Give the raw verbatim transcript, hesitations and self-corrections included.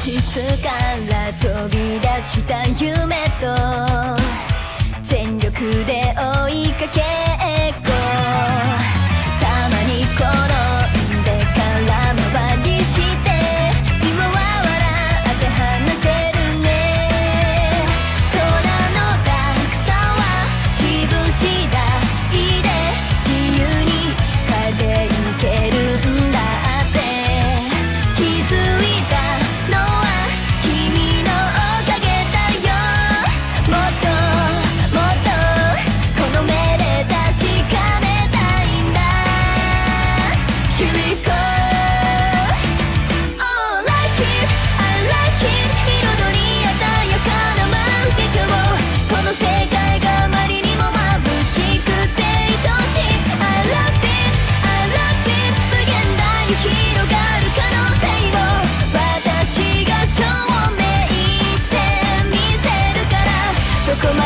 室から飛び出した夢と全力で追いかけっこ、たまに転んで空回りして今は笑って話せるね。空の落差は自分次第で自由に変えていけるんだって、気づいたのは君のおかげだよ。もっともっとこの目で確かめたいんだ。 Here we go Oh like it I like it 彩り鮮やかな万華鏡、この世界があまりにも眩しくて愛しい I love it I love it 無限大に広がる可能性を私が証明してみせるから、どこま